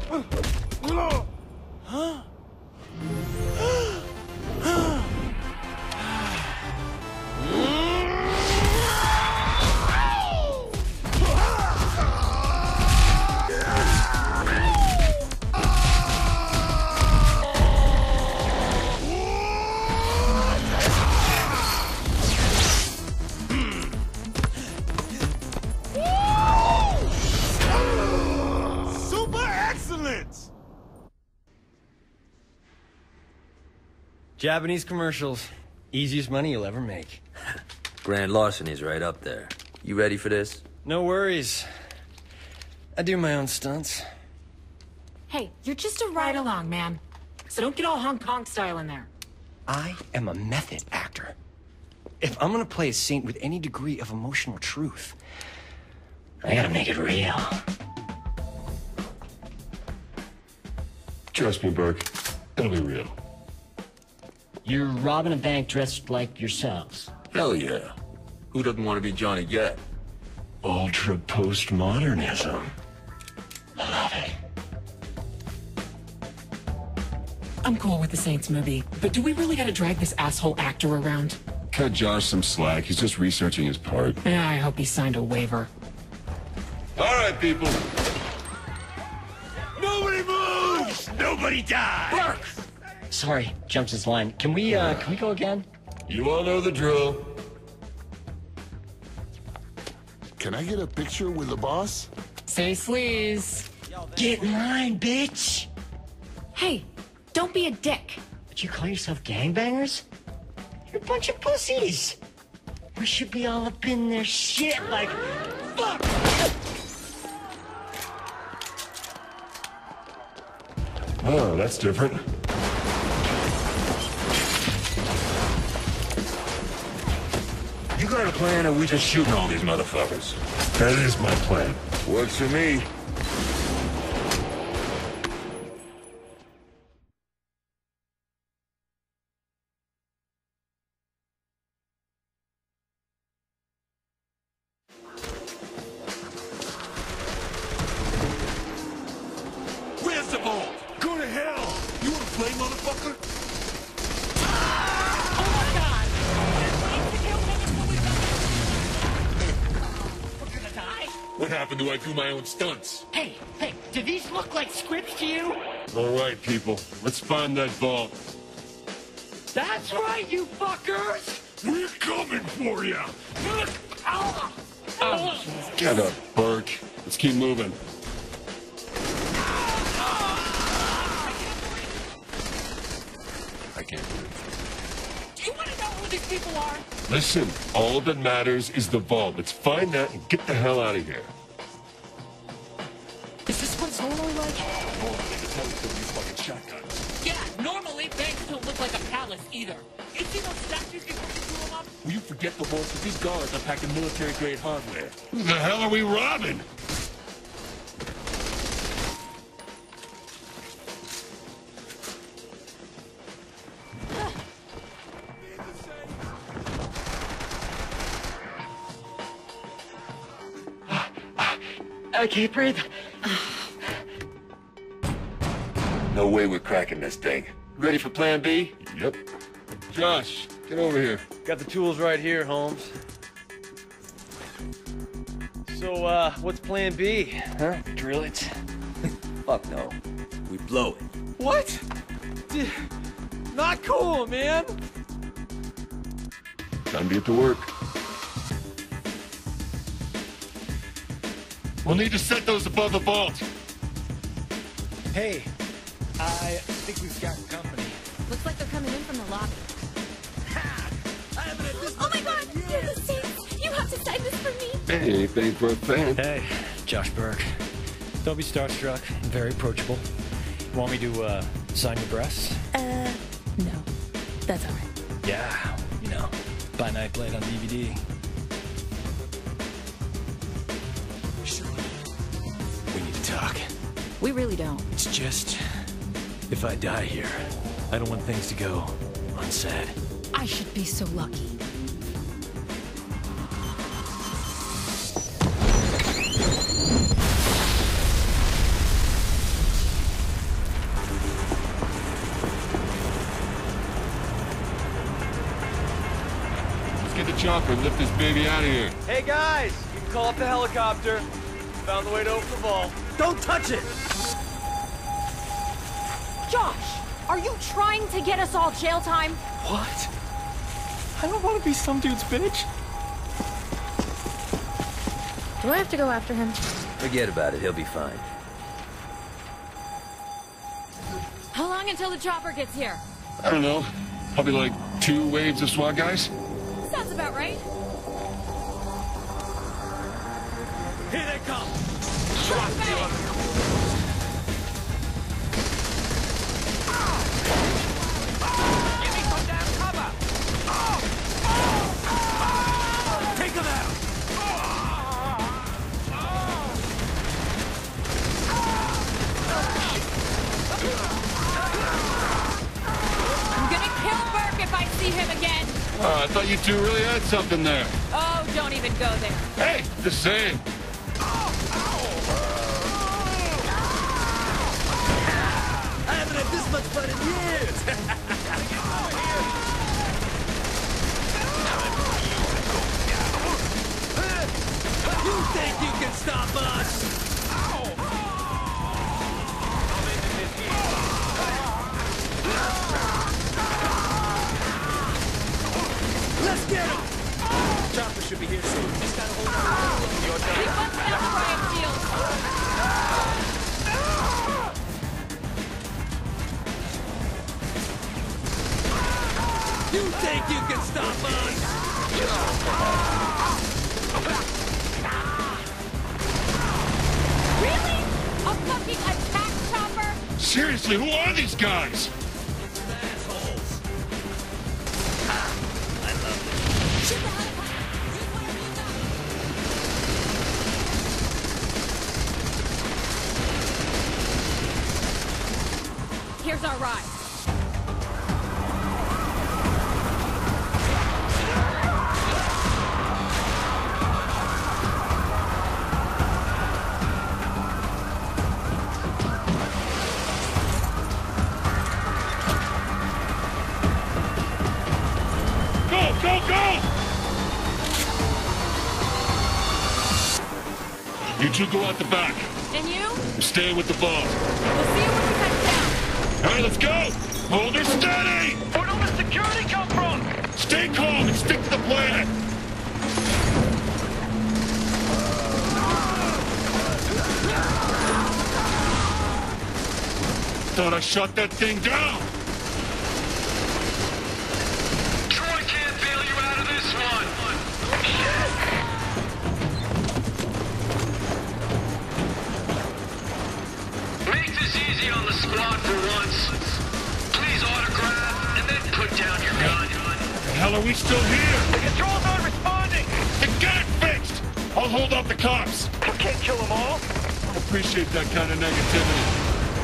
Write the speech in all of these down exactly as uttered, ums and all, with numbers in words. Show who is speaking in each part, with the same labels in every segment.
Speaker 1: Huh?
Speaker 2: Japanese commercials. Easiest money you'll ever make.
Speaker 3: Grand larceny's right up there. You ready for this?
Speaker 2: No worries. I do my own stunts.
Speaker 4: Hey, you're just a ride-along, man. So don't get all Hong Kong style in there.
Speaker 2: I am a method actor. If I'm gonna play a saint with any degree of emotional truth, I gotta make it real.
Speaker 5: Trust me, Burke. It'll be real.
Speaker 6: You're robbing a bank dressed like yourselves.
Speaker 5: Hell yeah. Who doesn't want to be Johnny Gat? Ultra postmodernism. I love it.
Speaker 4: I'm cool with the Saints movie, but do we really gotta drag this asshole actor around?
Speaker 5: Cut Josh some slack. He's just researching his part.
Speaker 4: Yeah, I hope he signed a waiver.
Speaker 5: All right, people.
Speaker 1: Nobody moves! Nobody dies!
Speaker 6: Burke! Sorry, jumps his line. Can we, uh, can we go again?
Speaker 5: You all know the drill. Can I get a picture with the boss?
Speaker 4: Say sleaze.
Speaker 6: Get in line, bitch!
Speaker 4: Hey, don't be a dick.
Speaker 6: But you call yourself gangbangers? You're a bunch of pussies. We should be all up in their shit like... Fuck!
Speaker 5: Oh, that's different. You got a plan, or we just shooting all these motherfuckers? That is my plan. Works for me. Where's the ball? Go to hell! You wanna play, motherfucker? What happened to I do my own stunts?
Speaker 6: Hey, hey, do these look like scripts to you?
Speaker 5: All right, people. Let's find that vault.
Speaker 6: That's right, you fuckers!
Speaker 5: We're coming for you!
Speaker 6: Oh, oh.
Speaker 5: Get up, Burke. Let's keep moving. I can't do it.
Speaker 4: Do you want to know who these people are?
Speaker 5: Listen, all that matters is the vault. Let's find that and get the hell out of here.
Speaker 4: Is this what totally like?
Speaker 5: Hold on, they can tell us use fucking shotguns.
Speaker 4: Yeah, normally banks don't look like a palace either. You see those statues before you blew them up?
Speaker 5: Will you forget the horses? These guards are packing military-grade hardware. Who the hell are we robbing?
Speaker 6: I can't breathe.
Speaker 5: No way we're cracking this thing.
Speaker 3: Ready for plan B?
Speaker 5: Yep. Josh, get over here.
Speaker 2: Got the tools right here, Holmes. So, uh, what's plan B? Huh? Drill it?
Speaker 3: Fuck no. We blow it.
Speaker 2: What? Dude, not cool, man.
Speaker 5: Time to get to work. We'll need to set those above the vault.
Speaker 2: Hey, I think we've got company.
Speaker 4: Looks like they're coming in from the lobby.
Speaker 7: Oh my god, you're the Saints! You have to sign this for me!
Speaker 5: Hey, anything for a fan?
Speaker 2: Hey, Josh Burke. Don't be starstruck. I'm very approachable. You want me to, uh, sign your breasts?
Speaker 7: Uh, no. That's alright.
Speaker 2: Yeah, you know, by night blade on D V D. We need to talk.
Speaker 4: We really don't.
Speaker 2: It's just, if I die here, I don't want things to go unsaid.
Speaker 4: I should be so lucky.
Speaker 5: chopper and lift this baby out of here.
Speaker 8: Hey guys, you can call up the helicopter. Found the way to open the vault.
Speaker 1: Don't touch it!
Speaker 7: Josh, are you trying to get us all jail time?
Speaker 2: What? I don't want to be some dude's bitch.
Speaker 7: Do I have to go after him?
Speaker 3: Forget about it, he'll be fine.
Speaker 7: How long until the chopper gets here?
Speaker 5: I don't know. Probably like two waves of SWAT guys.
Speaker 7: Sounds about right.
Speaker 1: Here they come!
Speaker 7: Drop back!
Speaker 1: Give me some damn cover! Take them out!
Speaker 7: I'm gonna kill Burke if I see him again.
Speaker 5: Oh, I thought you two really had something there.
Speaker 7: Oh, don't even go there.
Speaker 5: Hey, the same.
Speaker 1: I haven't had this much fun in years! You think you can stop us? Let's get him! Chopper should be here soon. Just gotta hold on. Your turn.
Speaker 7: Keep us down, riot shields.
Speaker 1: You think you can stop us?
Speaker 7: Really? A fucking attack chopper?
Speaker 5: Seriously, who are these guys?
Speaker 1: Assholes. I love this.
Speaker 7: Shoot the helicopter. Use whatever you got. Here's our ride.
Speaker 5: Go, go, go! You two go out the back.
Speaker 7: And you?
Speaker 5: Stay with the bomb.
Speaker 7: We'll see you when we touch down.
Speaker 5: All right, let's go! Hold her steady!
Speaker 1: Where'd all the security come from?
Speaker 5: Stay calm and stick to the plan! Thought I shut that thing down!
Speaker 1: Troy can't bail you out of this one. Make this easy on the squad for once. Please autograph and then put down your gun.
Speaker 5: The hell are we still here?
Speaker 1: The controls aren't responding.
Speaker 5: Then get it fixed! I'll hold off the cops.
Speaker 1: We can't kill them all.
Speaker 5: I appreciate that kind of negativity.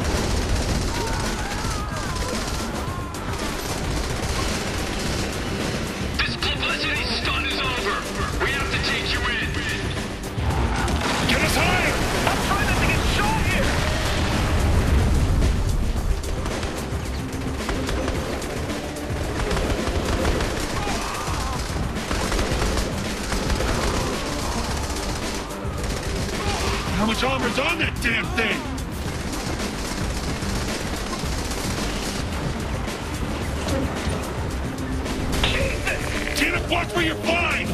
Speaker 1: This publicity stunt is over. We have to take you in.
Speaker 5: Get us higher!
Speaker 1: I'm trying not to get shot here.
Speaker 5: How much armor's on that damn thing? Damn it, watch where you're flying!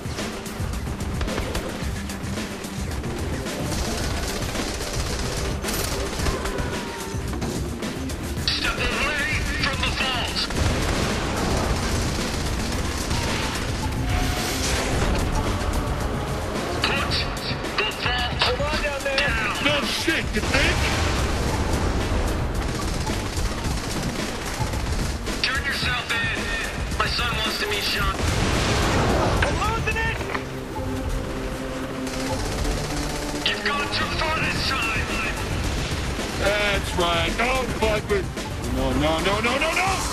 Speaker 1: Step away from the vault. Put the vault Hold on down there. down.
Speaker 5: No shit, you think?
Speaker 1: Turn yourself in. My son wants to meet Sean. I'm losing it. You've gone too far this time.
Speaker 5: That's right. Don't fuck with... No, no, no, no, no, no!